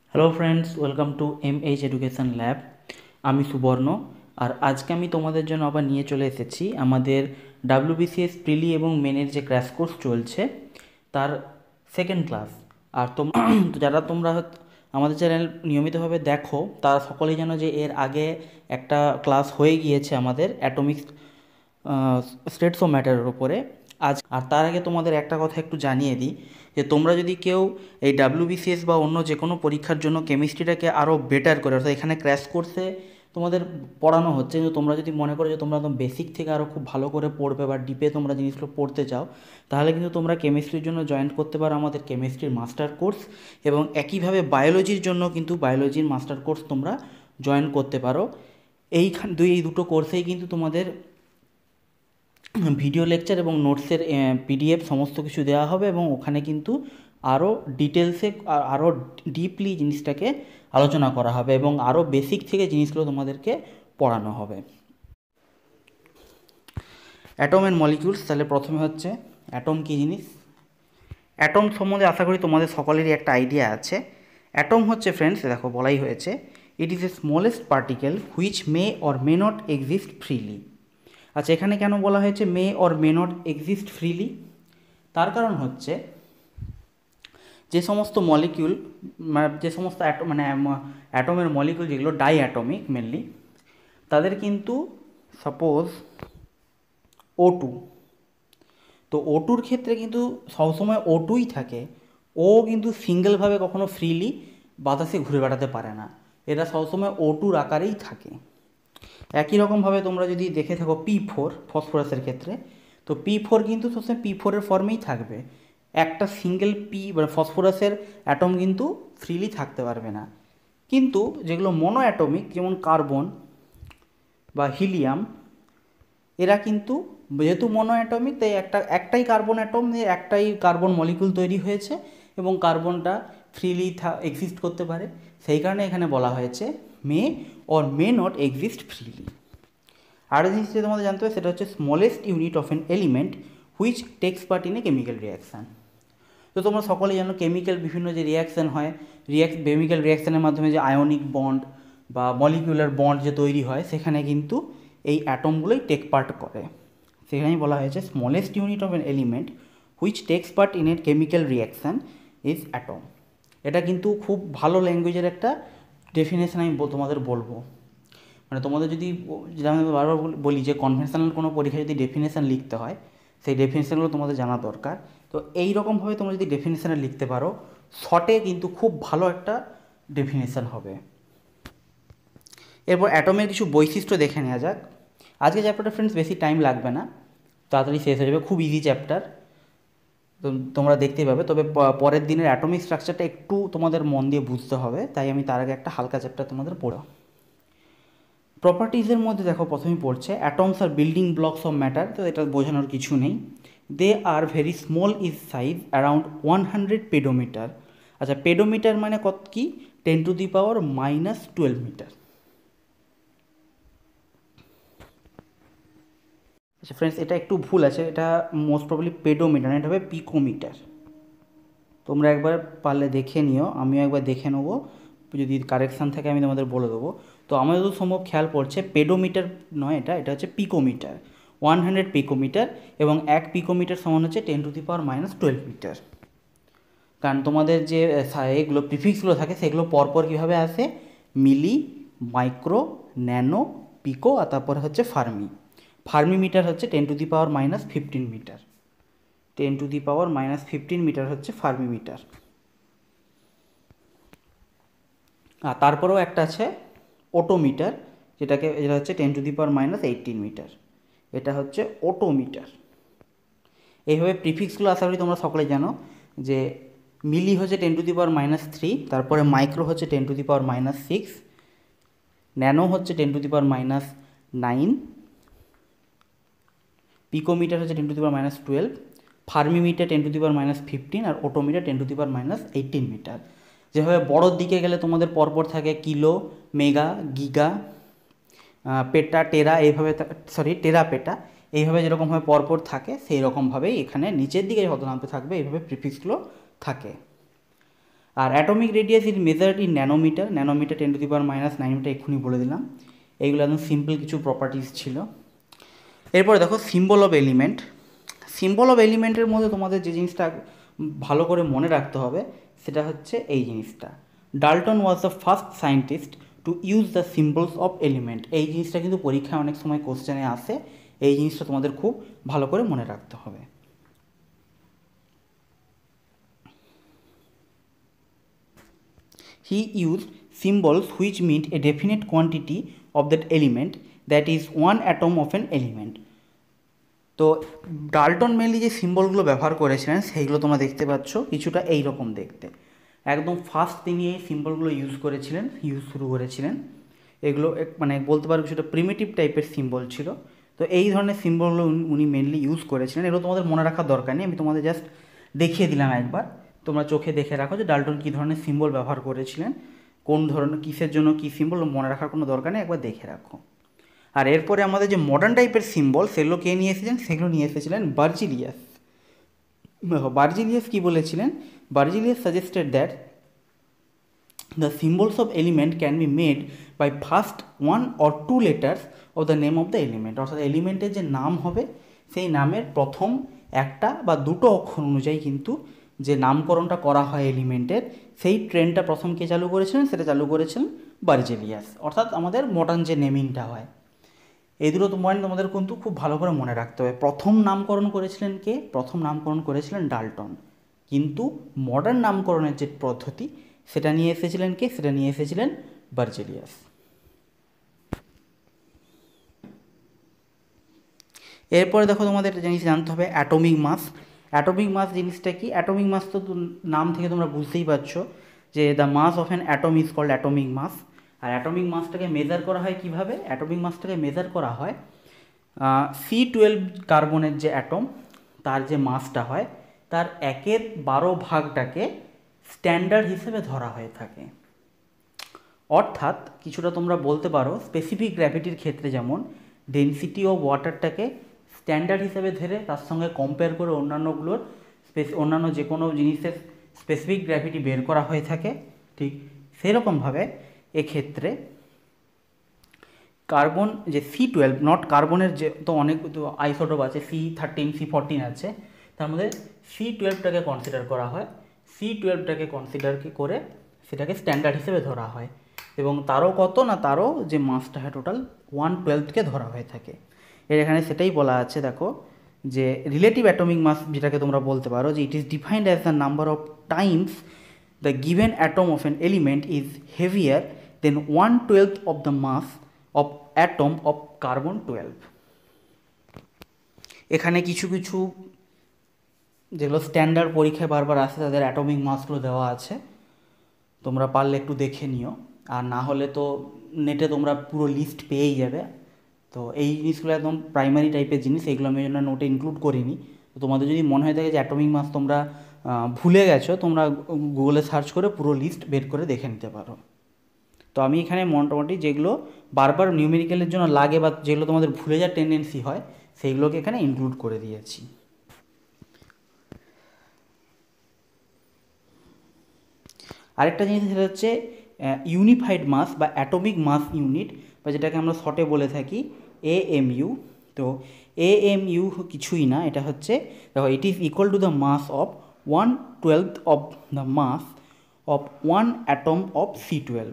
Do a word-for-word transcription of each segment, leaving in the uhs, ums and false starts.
Hello friends, welcome to M H education lab. আমি সুবর্ণ। আর আজকে আমি তোমাদের জন্য আবার নিয়ে চলে এসেছি আমাদের ডাব্লিউবিসিএস প্রিলি এবং মেনের যে ক্র্যাশ কোর্স চলছে তার সেকেন্ড ক্লাস। আর তোমরা যারা তোমরা আমাদের চ্যানেল নিয়মিতভাবে দেখো তারা সকলেই জানো যে এর আগে একটা ক্লাস হয়ে গিয়েছে আমাদের অ্যাটমিক স্টেটস অফ ম্যাটারের ওপরে। আজ আর তার আগে তোমাদের একটা কথা একটু জানিয়ে দিই যে তোমরা যদি কেউ এই ডাব্লিউবিসিএস বা অন্য যে কোনো পরীক্ষার জন্য কেমিস্ট্রিটাকে আরও বেটার করে, অর্থাৎ এখানে ক্র্যাশ কোর্সে তোমাদের পড়ানো হচ্ছে, কিন্তু তোমরা যদি মনে করো যে তোমরা একদম বেসিক থেকে আরও খুব ভালো করে পড়বে বা ডিপে তোমরা জিনিসগুলো পড়তে চাও, তাহলে কিন্তু তোমরা কেমিস্ট্রির জন্য জয়েন করতে পারো আমাদের কেমিস্ট্রির মাস্টার কোর্স। এবং একইভাবে বায়োলজির জন্য কিন্তু বায়োলজির মাস্টার কোর্স তোমরা জয়েন করতে পারো। এইখান দুই এই দুটো কোর্সেই কিন্তু তোমাদের ভিডিও লেকচার এবং নোটসের পিডিএফ সমস্ত কিছু দেওয়া হবে, এবং ওখানে কিন্তু আরও ডিটেলসে আরও ডিপলি জিনিসটাকে আলোচনা করা হবে এবং আরও বেসিক থেকে জিনিসগুলো তোমাদেরকে পড়ানো হবে। অ্যাটম অ্যান্ড মলিকিউলস, তাহলে প্রথমে হচ্ছে অ্যাটম কী জিনিস। অ্যাটম সম্বন্ধে আশা করি তোমাদের সকলেরই একটা আইডিয়া আছে। অ্যাটম হচ্ছে ফ্রেন্ডস, দেখো বলাই হয়েছে, it is a smallest particle which may or may not exist freely. আচ্ছা, এখানে কেন বলা হয়েছে may or may not exist freely? তার কারণ হচ্ছে যে সমস্ত মলিকিউল, যে সমস্ত অ্যাটম মানে অ্যাটমের মলিকিউল যেগুলো ডাই অ্যাটমিক মেনলি, তাদের কিন্তু সাপোজ ও টু, তো ও টুর ক্ষেত্রে কিন্তু সবসময় ও টুই থাকে। ও কিন্তু সিঙ্গেলভাবে কখনো ফ্রিলি বাতাসে ঘুরে বেড়াতে পারে না, এরা সবসময় ও টুর আকারেই থাকে। একই রকমভাবে তোমরা যদি দেখে থাকো পি ফোর ফসফরাসের ক্ষেত্রে, তো পি ফোর কিন্তু সবসময় পি ফোরের ফর্মেই থাকবে। একটা সিঙ্গেল পি মানে ফসফরাসের অ্যাটম কিন্তু ফ্রিলি থাকতে পারবে না। কিন্তু যেগুলো মনো অ্যাটমিক, যেমন কার্বন বা হিলিয়াম, এরা কিন্তু যেহেতু মনো অ্যাটমিক, তাই একটা একটাই কার্বন অ্যাটম দিয়ে একটাই কার্বন মলিকুল তৈরি হয়েছে এবং কার্বনটা ফ্রিলি এক্সিস্ট করতে পারে। সেই কারণে এখানে বলা হয়েছে may or may not exist freely. আর জিনিস যে তোমাদের জানতে হবে সেটা হচ্ছে smallest unit of an element which takes part in a chemical reaction. তো তোমরা সকলেই জানো কেমিক্যাল বিভিন্ন যে রিয়াকশান হয়, রিয়াক কেমিক্যাল রিয়াকশানের মাধ্যমে যে আয়নিক বন্ড বা মলিকুলার বন্ড যে তৈরি হয়, সেখানে কিন্তু এই অ্যাটমগুলোই টেক পার্ট করে। সেখানেই বলা হয়েছে smallest unit of an element which takes part in a chemical reaction is atom. এটা কিন্তু খুব ভালো ল্যাঙ্গুয়েজের একটা ডেফিনেশন আমি তোমাদের বলবো। মানে তোমাদের যদি, যেটা আমি বারবার বলি যে কনভেনশনাল কোনো পরীক্ষায় যদি ডেফিনেশান লিখতে হয়, সেই ডেফিনেশানগুলো তোমাদের জানা দরকার। তো এই রকমভাবে তোমরা যদি ডেফিনেশানে লিখতে পারো, শর্টে কিন্তু খুব ভালো একটা ডেফিনেশান হবে। এরপর অ্যাটমের কিছু বৈশিষ্ট্য দেখে নেওয়া যাক। আজকে চ্যাপ্টারটা ফ্রেন্ডস বেশি টাইম লাগবে না, তাড়াতাড়ি শেষ হয়ে যাবে, খুব ইজি চ্যাপ্টার, তো তোমরা দেখতেই পাবে। তবে পরের দিনের অ্যাটমিক স্ট্রাকচারটা একটু তোমাদের মন দিয়ে বুঝতে হবে, তাই আমি তার আগে একটা হালকা চ্যাপ্টার তোমাদের পড়ো। প্রপার্টিজের মধ্যে দেখো প্রথমেই পড়ছে অ্যাটমস আর বিল্ডিং ব্লকস অফ ম্যাটার। তো এটা বোঝানোর কিছু নেই। They are very small is size around one hundred pedometer. আচ্ছা, পেডোমিটার মানে কত কি? Ten to the power minus twelve meter. আচ্ছা ফ্রেন্ডস, এটা একটু ভুল আছে, এটা মোস্ট প্রবলি পেডোমিটার, এটা হবে পিকোমিটার। তোমরা একবার পারলে দেখে নিও, আমিও একবার দেখে নেবো, যদি কারেকশান থাকে আমি তোমাদের বলে দেবো। তো আমাদের তো সম্ভব খেয়াল পড়ছে পেডোমিটার নয়, এটা এটা হচ্ছে পিকোমিটার, ওয়ান হান্ড্রেড পিকোমিটার, এবং এক পিকোমিটার সমান হচ্ছে ten to the power minus twelve meter. কারণ তোমাদের যে এগুলো প্রিফিক্সগুলো থাকে সেগুলো পরপর কীভাবে আসে, মিলি, মাইক্রো, ন্যানো, পিকো, আর তারপরে হচ্ছে ফার্মি। ফার্মি মিটার হচ্ছে ten to the power minus fifteen meter, ten to the power minus fifteen meter হচ্ছে ফার্মি মিটার। আর তারপরেও একটা আছে ওটোমিটার, যেটাকে যেটা হচ্ছে ten to the power minus eighteen meter, এটা হচ্ছে ওটোমিটার। এইভাবে প্রিফিক্সগুলো আশা করি তোমরা সকলে জানো, যে মিলি হচ্ছে ten to the power minus three, তারপরে মাইক্রো হচ্ছে ten to the power minus six, nano হচ্ছে ten to the power minus nine, picometer হচ্ছে ten to the power minus twelve, fermimeter ten to the power minus fifteen, আর attometer ten to the power minus eighteen meter. যেভাবে বড়োর দিকে গেলে তোমাদের পরপর থাকে কিলো, মেগা, গিগা, পেটা, টেরা, এইভাবে সরি টেরা, পেটা, এইভাবে যেরকমভাবে পরপর থাকে সেই রকমভাবেই এখানে নিচের দিকে যত নামতে থাকবে এইভাবে প্রিফিক্সগুলো থাকে। আর atomic radius is measured in nanometer, nanometer ten to the power minus nine meter, এক্ষুনি বলে দিলাম। এইগুলো একদম সিম্পল কিছু প্রপার্টিস ছিল। এরপরে দেখো symbol of element. Symbol of এলিমেন্টের মধ্যে তোমাদের যে জিনিসটা ভালো করে মনে রাখতে হবে সেটা হচ্ছে এই জিনিসটা, Dalton was the first scientist to use the symbols of element. এই জিনিসটা কিন্তু পরীক্ষায় অনেক সময় কোশ্চেনে আসে, এই জিনিসটা তোমাদের খুব ভালো করে মনে রাখতে হবে। He used symbols which meant a definite quantity of that element, that is one atom of an element. তো ডাল্টন মেনলি যে সিম্বলগুলো ব্যবহার করেছিলেন সেইগুলো তোমরা দেখতে পাচ্ছ কিছুটা এই রকম দেখতে। একদম ফার্স্ট তিনি এই সিম্বলগুলো ইউজ করেছিলেন, ইউজ শুরু করেছিলেন। এগুলো মানে বলতে পারো কিছুটা প্রিমিটিভ টাইপের সিম্বল ছিল। তো এই ধরনের সিম্বলগুলো উনি মেনলি ইউজ করেছিলেন। এগুলো তোমাদের মনে রাখার দরকার নেই, আমি তোমাদের জাস্ট দেখিয়ে দিলাম একবার, তোমরা চোখে দেখে রাখো যে ডাল্টন কী ধরনের সিম্বল ব্যবহার করেছিলেন, কোন ধরনের কিসের জন্য কী সিম্বল মনে রাখার কোনো দরকার নেই, একবার দেখে রাখো। আর এরপরে আমাদের যে মডার্ন টাইপের সিম্বল সেগুলো কে নিয়ে এসেছিলেন, সেগুলো নিয়ে এসেছিলেন বার্জিলিয়াস। বার্জিলিয়াস কী বলেছিলেন, Berzelius suggested that the symbols of element can be made by first one or two letters of the name of the element, অর্থাৎ এলিমেন্টের যে নাম হবে সেই নামের প্রথম একটা বা দুটো অক্ষর অনুযায়ী কিন্তু যে নামকরণটা করা হয় এলিমেন্টের, সেই ট্রেন্ডটা প্রথম কে চালু করেছিলেন, সেটা চালু করেছিলেন বার্জেলিয়াস। অর্থাৎ আমাদের মডার্ন যে নেমিংটা হয়, এই দুটো পয়েন্ট তোমাদের কিন্তু খুব ভালো করে মনে রাখতে হবে। প্রথম নামকরণ করেছিলেন কে, প্রথম নামকরণ করেছিলেন ডাল্টন, কিন্তু মডার্ন নামকরণের যে পদ্ধতি সেটা নিয়ে এসেছিলেন কে, সেটা নিয়ে এসেছিলেন বার্জেলিয়াস। এরপরে দেখো তোমাদের একটা জিনিস জানতে হবে অ্যাটমিক মাস। অ্যাটমিক মাস জিনিসটা কি, অ্যাটমিক মাস তো নাম থেকে তোমরা বুঝতেই পারছো যে the mass of an atom is called atomic mass. আর অ্যাটমিক মাসটাকে মেজার করা হয় কিভাবে, অ্যাটমিক মাসটাকে মেজার করা হয় সি টুয়েলভ কার্বনের যে অ্যাটম তার যে মাসটা হয় তার একের বারো ভাগটাকে স্ট্যান্ডার্ড হিসেবে ধরা হয়ে থাকে। অর্থাৎ কিছুটা তোমরা বলতে পারো স্পেসিফিক গ্র্যাভিটির ক্ষেত্রে যেমন ডেনসিটি অফ ওয়াটারটাকে স্ট্যান্ডার্ড হিসেবে ধরে তার সঙ্গে কম্পেয়ার করে অন্যান্যগুলোর স্পেস অন্যান্য যে কোনো জিনিসের স্পেসিফিক গ্র্যাভিটি বের করা হয়ে থাকে, ঠিক সেরকমভাবে এক্ষেত্রে কার্বন যে সি টুয়েলভ নট কার্বনের যে তো অনেক আইসোটোপ আছে, সি থার্টিন সি ফোরটিন আছে, তার মধ্যে সি টুয়েলভটাকে কনসিডার করা হয়, সি টুয়েলভটাকে কনসিডার করে সেটাকে স্ট্যান্ডার্ড হিসেবে ধরা হয় এবং তারও কত না তারও যে মাসটা হয় টোটাল ওয়ান টুয়েলভকে ধরা হয়ে থাকে। এর এখানে সেটাই বলা আছে দেখো যে রিলেটিভ অ্যাটমিক মাস যেটাকে তোমরা বলতে পারো যে it is defined as the number of times the given atom of an element is heavier than one twelve of the mass of atom of carbon twelve. এখানে কিছু কিছু যেগুলো স্ট্যান্ডার্ড পরীক্ষায় বারবার আসে তাদের অ্যাটমিক মাসগুলো দেওয়া আছে, তোমরা পারলে একটু দেখে নিও, আর না হলে তো নেটে তোমরা পুরো লিস্ট পেয়েই যাবে। তো এই জিনিসগুলো একদম প্রাইমারি টাইপের জিনিস, এগুলো আমি জন্য নোটে ইনক্লুড করিনি। তো তোমাদের যদি মনে হয়ে থাকে যে অ্যাটমিক মাস তোমরা ভুলে গেছো, তোমরা গুগলে সার্চ করে পুরো লিস্ট বের করে দেখে নিতে পারো। তো আমি এখানে মোটামুটি যেগুলো বারবার নিউমেরিক্যালের জন্য লাগে বা যেগুলো তোমাদের ভুলে যাওয়ার টেন্ডেন্সি হয় সেইগুলোকে এখানে ইনক্লুড করে দিয়েছি। আরেকটা জিনিস সেটা হচ্ছে ইউনিফাইড মাস বা অ্যাটমিক মাস ইউনিট, বা যেটাকে আমরা শর্টে বলে থাকি এ এম ইউ। তো এ এম ইউ কিছুই না, এটা হচ্ছে দেখো it is equal to the mass of one twelve of the mass of one atom of C twelve.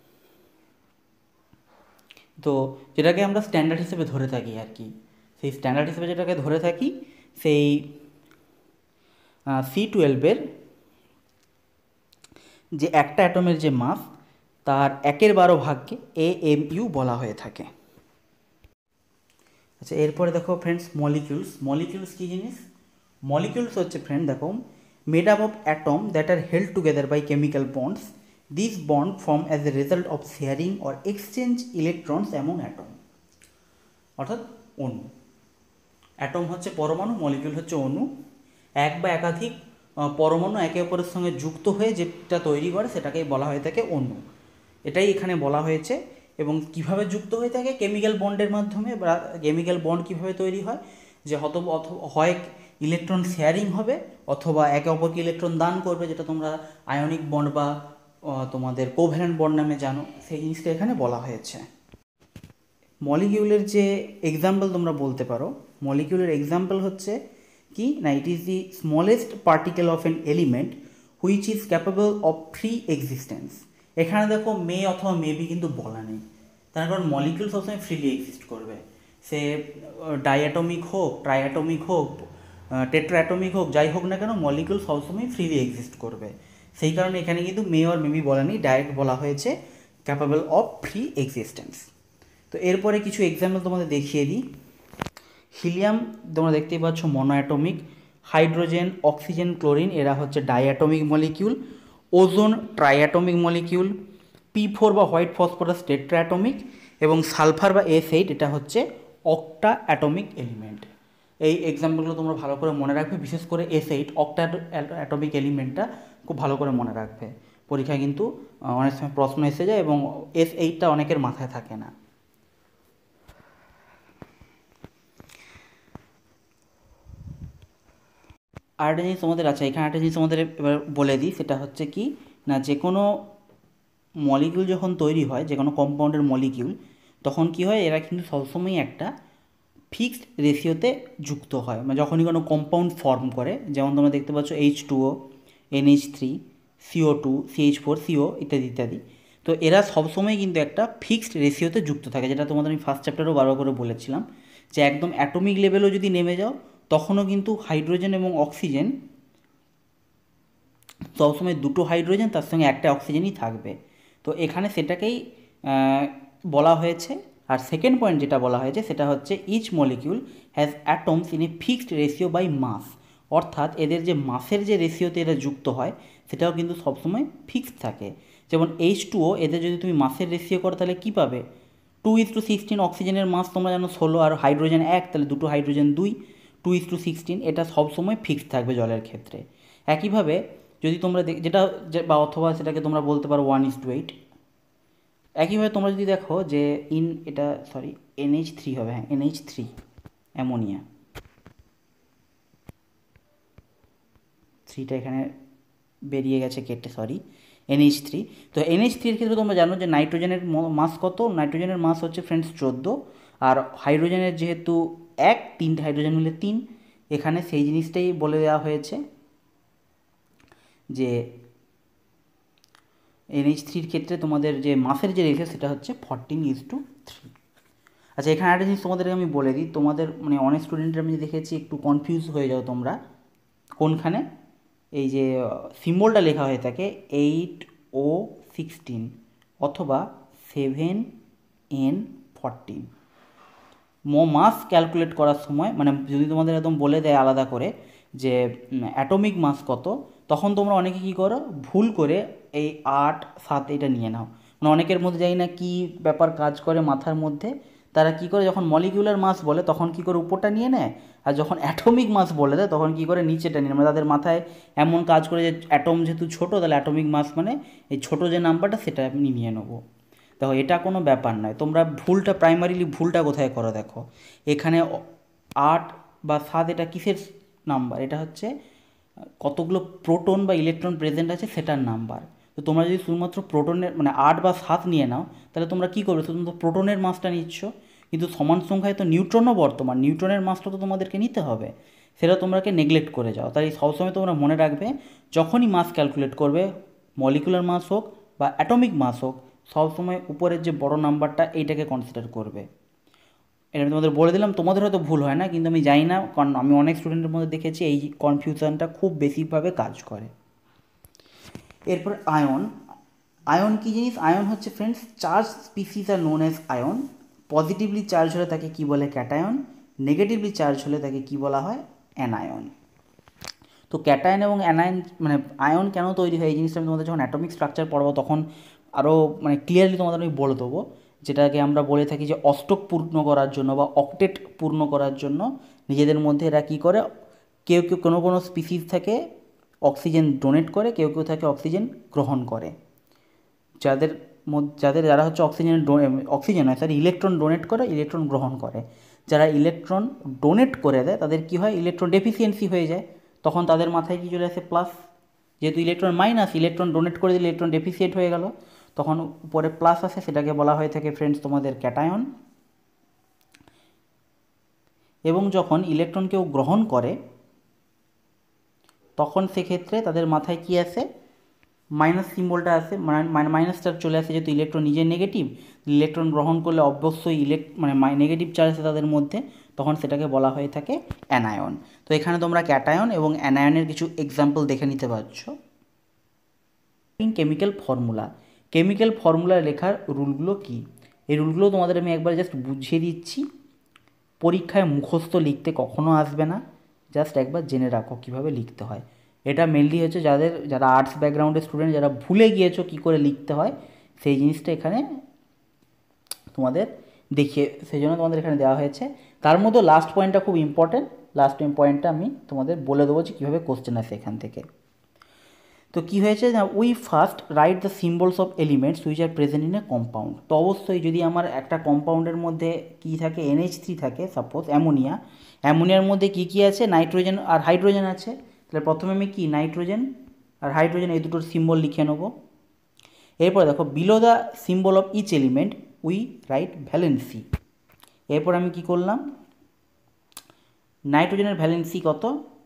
তো যেটাকে আমরা স্ট্যান্ডার্ড হিসেবে ধরে থাকি আর কি, সেই স্ট্যান্ডার্ড হিসেবে যেটাকে ধরে থাকি সেই সি টুয়েলভের যে একটা অ্যাটমের যে মাস তার একের বারো ভাগকে এ এম ইউ বলা হয়ে থাকে। আচ্ছা এরপরে দেখো ফ্রেন্ডস মলিকিউলস। মলিকিউলস কী জিনিস, মলিকিউলস হচ্ছে ফ্রেন্ড দেখো made up of atom that are held together by chemical bonds, this bond form as a result of sharing or exchange electrons among atom. অর্থাৎ অণু, অ্যাটম হচ্ছে পরমাণু, মলিকিউল হচ্ছে অণু, এক বা একাধিক পরমাণু একে অপরের সঙ্গে যুক্ত হয়ে যেটা তৈরি করে সেটাকেই বলা হয়ে থাকে অণু। এটাই এখানে বলা হয়েছে। এবং কিভাবে যুক্ত হয়ে থাকে, কেমিক্যাল বন্ডের মাধ্যমে। বা কেমিক্যাল বন্ড কীভাবে তৈরি হয়, যে হত হয় ইলেকট্রন শেয়ারিং হবে অথবা একে অপরকে ইলেকট্রন দান করবে, যেটা তোমরা আয়নিক বন্ড বা তোমাদের কোভ্যালেন্ট বন্ড নামে জানো, সেই জিনিসটা এখানে বলা হয়েছে। মলিকিউলের যে এক্সাম্পল তোমরা বলতে পারো, মলিকিউলের এক্সাম্পল হচ্ছে কি না, it is the smallest particle of an element which is capable of free existence. এখানে দেখো মে অথবা মেবি কিন্তু বলা নেই, তার কারণ মলিকিউল সবসময় ফ্রিলি এক্সিস্ট করবে, সে ডাইঅ্যাটমিক হোক, ট্রাইঅ্যাটমিক হোক, টেট্রাঅ্যাটমিক হোক, যাই হোক না কেন মলিকিউল সবসময় ফ্রিলি এক্সিস্ট করবে। সেই কারণে এখানে কিন্তু মে আর মেবি বলা নেই, ডাইরেক্ট বলা হয়েছে ক্যাপেবল অফ ফ্রি এক্সিস্টেন্স। তো এরপরে কিছু এক্সাম্পল তোমাদের দেখিয়ে দিই। হিলিয়াম তোমরা দেখতেই পাচ্ছ মনোঅ্যাটমিক, হাইড্রোজেন, অক্সিজেন, ক্লোরিন এরা হচ্ছে diatomic molecule, ozone triatomic molecule, P four বা হোয়াইট ফসফরাস টেট্রাঅ্যাটমিক, এবং সালফার বা এস এইট এটা হচ্ছে অক্টা অ্যাটমিক এলিমেন্ট। এই এক্সাম্পলগুলো তোমরা ভালো করে মনে রাখবে, বিশেষ করে এস এইট অক্টা অ্যাটমিক এলিমেন্টটা খুব ভালো করে মনে রাখবে, পরীক্ষায় কিন্তু অনেক সময় প্রশ্ন এসে যায় এবং এস এইটটা অনেকের মাথায় থাকে না। আরেকটা জিনিস তোমাদের আছে, এখানে একটা জিনিস তোমাদের এবার বলে দিই, সেটা হচ্ছে কি না, যে কোনো মলিকিউল যখন তৈরি হয়, যে কোনো কম্পাউন্ডের মলিকিউল, তখন কি হয়, এরা কিন্তু সবসময় একটা ফিক্সড রেশিওতে যুক্ত হয়। মানে যখনই কোনো কম্পাউন্ড ফর্ম করে, যেমন তোমরা দেখতে পাচ্ছ H two O, N H three, CO two, CH four, CO ইত্যাদি ইত্যাদি, তো এরা সবসময় কিন্তু একটা ফিক্সড রেশিওতে যুক্ত থাকে, যেটা তোমাদের আমি ফার্স্ট চ্যাপ্টারেও বারবার করে বলেছিলাম, যে একদম অ্যাটমিক লেভেলেও যদি নেমে যাও তখনও কিন্তু হাইড্রোজেন এবং অক্সিজেন সবসময় দুটো হাইড্রোজেন তার সঙ্গে একটা অক্সিজেনই থাকবে। তো এখানে সেটাকেই বলা হয়েছে। আর সেকেন্ড পয়েন্ট যেটা বলা হয়েছে সেটা হচ্ছে each molecule has atoms in a fixed ratio by mass, অর্থাৎ এদের যে মাসের যে রেশিওতে এরা যুক্ত হয় সেটাও কিন্তু সবসময় ফিক্সড থাকে। যেমন এইচ টু ও, এদের যদি তুমি মাসের রেশিও করো তাহলে কী পাবে, টু ইজ টু সিক্সটিন, অক্সিজেনের মাস তোমরা জানো ষোলো, আর হাইড্রোজেন এক, তাহলে দুটো হাইড্রোজেন দুই, টু ইজ টু সিক্সটিন, এটা সবসময় ফিক্সড থাকবে জলের ক্ষেত্রে। একইভাবে যদি তোমরা যেটা বা অথবা সেটাকে তোমরা বলতে পারো ওয়ান ইজ টু এইট। একইভাবে তোমরা যদি দেখো যে ইন এটা সরি এনএইচ থ্রি হবে, হ্যাঁ এনএইচ থ্রি অ্যামোনিয়া, থ্রিটা এখানে বেরিয়ে গেছে কেটে, সরি এনএইচ থ্রি। তো এনএইচ থ্রির ক্ষেত্রে তোমরা জানো যে নাইট্রোজেনের মাস কত, নাইট্রোজেনের মাস হচ্ছে ফ্রেন্ডস চোদ্দো, আর হাইড্রোজেনের যেহেতু এক, তিনটে হাইড্রোজেন মিলে তিন, এখানে সেই জিনিসটাই বলে দেওয়া হয়েছে যে এনএইচ থ্রির ক্ষেত্রে তোমাদের যে মাসের যে রেশিও সেটা হচ্ছে ফোরটিন ইজ টু থ্রি। আচ্ছা, এখানে একটা জিনিস তোমাদেরকে আমি বলে দিই, তোমাদের মানে অনেক স্টুডেন্টের আমি দেখেছি একটু কনফিউজ হয়ে যাও তোমরা কোনখানে, এই যে সিম্বলটা লেখা হয়ে থাকে এইট ও সিক্সটিন অথবা সেভেন এন ফোরটিন, মো মাস ক্যালকুলেট করার সময় মানে যদি তোমাদের একদম বলে দেয় আলাদা করে যে অ্যাটমিক মাস কত, তখন তোমরা অনেকে কী করো, ভুল করে এই আট সাত এটা নিয়ে নাও। মানে অনেকের মধ্যে জানি না কী ব্যাপার কাজ করে মাথার মধ্যে, তারা কী করে যখন মলিকিউলার মাস বলে তখন কী করে উপরটা নিয়ে নেয়, আর যখন অ্যাটমিক মাস বলে দেয় তখন কী করে নিচেটা নিয়ে নেয়। মানে তাদের মাথায় এমন কাজ করে যে অ্যাটম যেহেতু ছোটো তাহলে অ্যাটমিক মাস মানে এই ছোটো যে নাম্বারটা সেটা আমি নিয়ে নেবো। দেখো এটা কোনো ব্যাপার নয়, তোমরা ভুলটা প্রাইমারিলি ভুলটা কোথায় করো দেখো, এখানে আট বা সাত এটা কিসের নাম্বার, এটা হচ্ছে কতগুলো প্রোটন বা ইলেকট্রন প্রেজেন্ট আছে সেটার নাম্বার। তো তোমরা যদি শুধুমাত্র প্রোটনের মানে আট বা সাত নিয়ে নাও তাহলে তোমরা কী করবে, শুধুমাত্র প্রোটনের মাসটা নিচ্ছ, কিন্তু সমান সংখ্যায় তো নিউট্রনও বর্তমান, নিউট্রনের মাসটা তো তোমাদেরকে নিতে হবে, সেটা তোমরাকে নেগলেক্ট করে যাও। তাই সবসময় তোমরা মনে রাখবে যখনই মাস ক্যালকুলেট করবে, মলিকুলার মাস হোক বা অ্যাটমিক মাস হোক, সবসময় উপরের যে বড় নাম্বারটা এইটাকে কনসিডার করবে। এটা আমি তোমাদের বলে দিলাম, তোমাদের হয়তো ভুল হয় না, কিন্তু আমি জানি না, কারণ আমি অনেক স্টুডেন্টের মধ্যে দেখেছি এই কনফিউশনটা খুব বেশিভাবে কাজ করে। এরপর আয়ন, আয়ন কী জিনিস, আয়ন হচ্ছে friends charge species are known as ion. Positively charge হলে তাকে কী বলে, ক্যাটায়ন, নেগেটিভলি চার্জ হলে তাকে কী বলা হয়, অ্যানায়ন। তো ক্যাটায়ন এবং অ্যানায়ন মানে আয়ন কেন তৈরি হয় এই জিনিসটা আমি তোমাদের যখন অ্যাটমিক স্ট্রাকচার পড়বো তখন আরও মানে ক্লিয়ারলি তোমাদের আমি বলে দেবো, যেটাকে আমরা বলে থাকি যে অষ্টক পূর্ণ করার জন্য বা অক্টেট পূর্ণ করার জন্য নিজেদের মধ্যে এরা কী করে, কেউ কেউ কোনো কোনো স্পিসিস থেকে অক্সিজেন ডোনেট করে, কেউ কেউ থাকে অক্সিজেন গ্রহণ করে। যাদের মধ্যে যাদের যারা হচ্ছে অক্সিজেন অক্সিজেন হয় তারা ইলেকট্রন ডোনেট করে, ইলেকট্রন গ্রহণ করে, যারা ইলেকট্রন ডোনেট করে দেয় তাদের কি হয়, ইলেকট্রন ডেফিসিয়েন্সি হয়ে যায়, তখন তাদের মাথায় কি চলে আসে, প্লাস। যেহেতু ইলেকট্রন মাইনাস, ইলেকট্রন ডোনেট করে দিলে ইলেকট্রন ডেফিসিয়েন্ট হয়ে গেল, তখন উপরে প্লাস আসে, সেটাকে বলা হয়ে থাকে ফ্রেন্ডস তোমাদের ক্যাটায়ন। এবং যখন ইলেকট্রন কেউ গ্রহণ করে তখন সেক্ষেত্রে তাদের মাথায় কি আসে, মাইনাস সিম্বলটা আসে, মানে মাইনাসটা চলে আসে, যেহেতু ইলেকট্রন নিজে নেগেটিভ, ইলেকট্রন গ্রহণ করলে অবশ্যই ইলেক্ট মানে নেগেটিভ চার্জ আছে তাদের মধ্যে, তখন সেটাকে বলা হয়ে থাকে অ্যানায়ন। তো এখানে তোমরা ক্যাটায়ন এবং অ্যানায়নের কিছু এক্সাম্পল দেখে নিতে পারছো। কেমিক্যাল ফর্মুলা, কেমিক্যাল ফর্মুলা লেখার রুলগুলো কি, এই রুলগুলো তোমাদের আমি একবার জাস্ট বুঝিয়ে দিচ্ছি। পরীক্ষায় মুখস্থ লিখতে কখনো আসবে না, জাস্ট একবার জেনে রাখো কীভাবে লিখতে হয়। এটা মেনলি হচ্ছে যাদের যারা আর্টস ব্যাকগ্রাউন্ডের স্টুডেন্ট, যারা ভুলে গিয়েছো কী করে লিখতে হয়, সেই জিনিসটা এখানে তোমাদের দেখিয়ে, সেই জন্য তোমাদের এখানে দেওয়া হয়েছে। তার মধ্যে লাস্ট পয়েন্টটা খুব ইম্পর্টেন্ট, লাস্ট পয়েন্টটা আমি তোমাদের বলে দেবো যে কীভাবে কোশ্চেন আসে এখান থেকে। তো কী হয়েছে না, we first write the symbols of elements which are present in a compound. তো অবশ্যই যদি আমার একটা কম্পাউন্ডের মধ্যে কী থাকে, এনএইচ থ্রি থাকে সাপোজ, অ্যামোনিয়া, অ্যামোনিয়ার মধ্যে কী কী আছে, নাইট্রোজেন আর হাইড্রোজেন আছে। তাহলে প্রথমে আমি কি নাইট্রোজেন আর হাইড্রোজেন এই দুটোর সিম্বল লিখে নেব। এরপর দেখো below the symbol of each element we write valency. এরপর আমি কি করলাম, নাইট্রোজেনের ভ্যালেন্সি কত,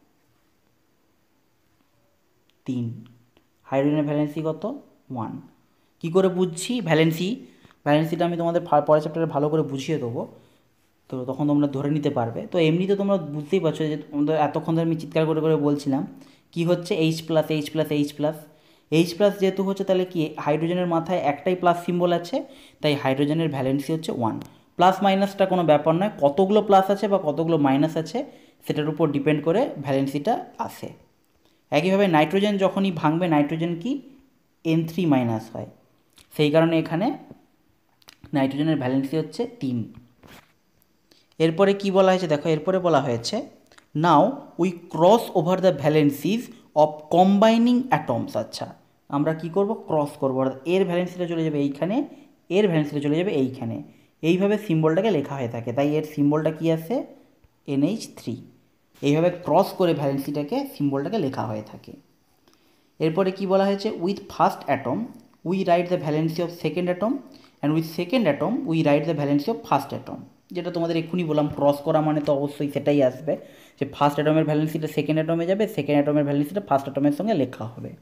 তিন, হাইড্রোজেনের ভ্যালেন্সি কত, ওয়ান। কী করে বুঝছি ভ্যালেন্সি, ভ্যালেন্সিটা আমি তোমাদের পরের চ্যাপ্টারে ভালো করে বুঝিয়ে দেবো, তো তখন তোমরা ধরে নিতে পারবে। তো এমনিতে তোমরা বুঝতেই পারছো যে তোমাদের এতক্ষণ ধরে আমি চিৎকার করে করে বলছিলাম কি হচ্ছে, H plus H plus H plus H plus যেহেতু হচ্ছে, তাহলে কি হাইড্রোজেনের মাথায় একটাই প্লাস সিম্বল আছে, তাই হাইড্রোজেনের ভ্যালেন্সি হচ্ছে ওয়ান। প্লাস মাইনাসটা কোনো ব্যাপার নয়, কতগুলো প্লাস আছে বা কতগুলো মাইনাস আছে সেটার উপর ডিপেন্ড করে ভ্যালেন্সিটা আসে। একইভাবে নাইট্রোজেন যখনই ভাঙবে, নাইট্রোজেন কি এন থ্রি মাইনাস হয়, সেই কারণে এখানে নাইট্রোজেনের ভ্যালেন্সি হচ্ছে তিন। এরপরে কি বলা হয়েছে দেখো, এরপরে বলা হয়েছে now we cross over the valencies of combining atoms. আচ্ছা, আমরা কি করব, ক্রস করবো, অর্থাৎ এর ভ্যালেন্সিটা চলে যাবে এইখানে, এর ভ্যালেন্সিটা চলে যাবে এইখানে, এইভাবে সিম্বলটাকে লেখা হয়ে থাকে, তাই এর সিম্বলটা কি আছে, এনএইচ থ্রি। এইভাবে ক্রস করে ভ্যালেন্সিটাকে সিম্বলটাকে লেখা হয়ে থাকে। এরপরে কি বলা হয়েছে, with first atom we write the valency of second atom and with second atom we write the valency of first atom. যেটা তোমাদের এক্ষুনি বললাম, ক্রস করা মানে তো অবশ্যই সেটাই আসবে, যে ফার্স্ট অ্যাটমের ভ্যালেন্সিটা সেকেন্ড অ্যাটমে যাবে, সেকেন্ড অ্যাটমের ভ্যালেন্সিটা ফার্স্ট অ্যাটমের সঙ্গে লেখা হবে।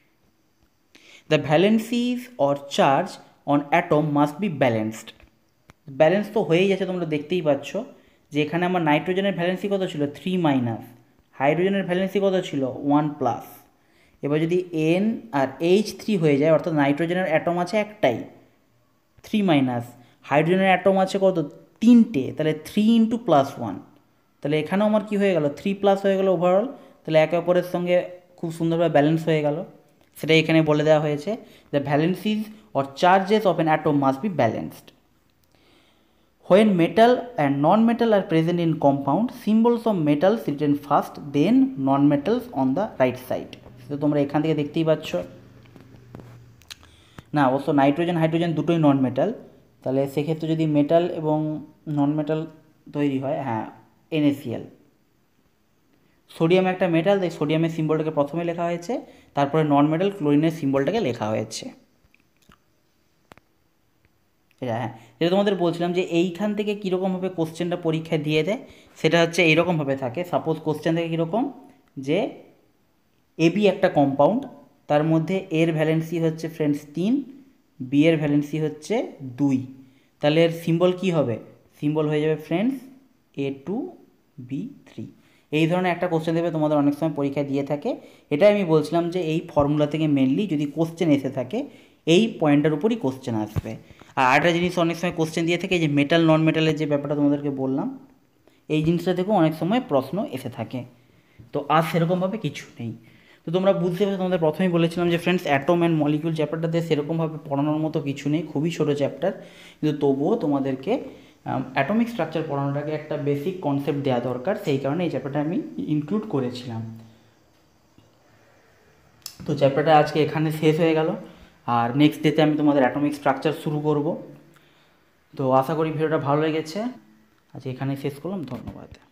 The valencies or charge on atom must be balanced. Balance তো হয়েই যাচ্ছে, তোমরা দেখতেই পাচ্ছ যে এখানে আমার নাইট্রোজেনের ভ্যালেন্সি কত ছিল, থ্রি মাইনাস, হাইড্রোজেনের ভ্যালেন্সি কত ছিল, ওয়ান প্লাস। এবার যদি এন আর এইচ থ্রি হয়ে যায়, অর্থাৎ নাইট্রোজেনের অ্যাটম আছে একটাই, থ্রি মাইনাস, হাইড্রোজেনের অ্যাটম আছে কত, তিনটে, তাহলে থ্রি ইন্টু প্লাস ওয়ান, তাহলে এখানেও আমার কী হয়ে গেল, থ্রি প্লাস হয়ে গেল ওভারঅল, তাহলে একে অপরের সঙ্গে খুব সুন্দরভাবে ব্যালেন্স হয়ে গেল। সেটা এখানে বলে দেওয়া হয়েছে, the valencies or charges of an atom must be balanced. When metal and non-metal are present in compound, symbols of metals written first, then non-metals on the right side. তো তোমরা এখান থেকে দেখতেই পাচ্ছ না, অবশ্য নাইট্রোজেন হাইড্রোজেন দুটোই নন metal, তাহলে সেক্ষেত্রে যদি মেটাল এবং নন মেটাল তৈরি হয়, হ্যাঁ এনএসিএল। সোডিয়াম একটা মেটাল, তাই সোডিয়ামের সিম্বলটাকে প্রথমে লেখা হয়েছে, তারপরে নন মেটাল ক্লোরিনের সিম্বলটাকে লেখা হয়েছে। এটা হ্যাঁ, যেটা তোমাদের বলছিলাম যে এইখান থেকে কীরকমভাবে কোশ্চেনটা পরীক্ষায় দিয়ে দেয়, সেটা হচ্ছে এইরকমভাবে থাকে। সাপোজ কোশ্চেন থেকে কীরকম, যে এবি একটা কম্পাউন্ড, তার মধ্যে এর ভ্যালেন্সি হচ্ছে ফ্রেন্ডস তিন, বি এর ভ্যালেন্সি হচ্ছে দুই, তাহলে এর সিম্বল কী হবে, সিম্বল হয়ে যাবে friends A two B three. এই ধরনের একটা কোশ্চেন দেবে, তোমাদের অনেক সময় পরীক্ষায় দিয়ে থাকে। এটাই আমি বলছিলাম যে এই ফর্মুলা থেকে মেনলি যদি কোশ্চেন এসে থাকে, এই পয়েন্টের উপরই কোশ্চেন আসবে। আর আরেকটা জিনিস অনেক সময় কোশ্চেন দিয়ে থাকে, যে মেটাল নন মেটালের যে ব্যাপারটা তোমাদেরকে বললাম, এই জিনিসটা থেকেও অনেক সময় প্রশ্ন এসে থাকে। তো আর সেরকমভাবে কিছু নেই। তো তোমরা বুঝতে পারছো, তোমাদের প্রথমেই বলেছিলাম যে ফ্রেন্ডস অ্যাটম অ্যান্ড মলিকিউল চ্যাপ্টারটাতে সেরকমভাবে পড়ানোর মতো কিছু নেই, খুবই ছোটো চ্যাপ্টার, কিন্তু তবুও তোমাদেরকে অ্যাটমিক স্ট্রাকচার পড়ানোটাকে একটা বেসিক কনসেপ্ট দেওয়া দরকার, সেই কারণে এই চ্যাপ্টারটা আমি ইনক্লুড করেছিলাম। তো চ্যাপ্টারটা আজকে এখানে শেষ হয়ে গেল, আর নেক্সট ডেতে আমি তোমাদের অ্যাটমিক স্ট্রাকচার শুরু করব। তো আশা করি ভিডিওটা ভালো লেগেছে। আজ এখানে শেষ করলাম, ধন্যবাদ।